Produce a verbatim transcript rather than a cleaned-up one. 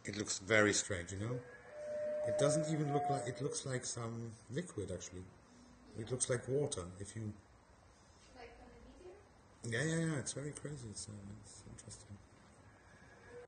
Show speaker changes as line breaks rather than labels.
It looks very strange, you know? It doesn't even look like, it looks like some liquid actually. It looks like water if you...
Like on a video?
Yeah, yeah, yeah, it's very crazy, it's, uh, it's interesting.